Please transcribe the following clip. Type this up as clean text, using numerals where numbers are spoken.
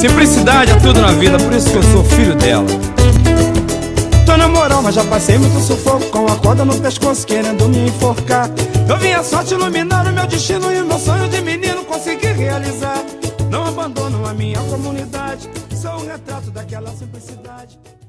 Simplicidade é tudo na vida, por isso que eu sou filho dela. Tô na moral, mas já passei muito sufoco, com a corda no pescoço querendo me enforcar. Eu vi a sorte iluminar o meu destino e o meu sonho de menino consegui realizar. Não abandono a minha comunidade, sou um retrato daquela simplicidade.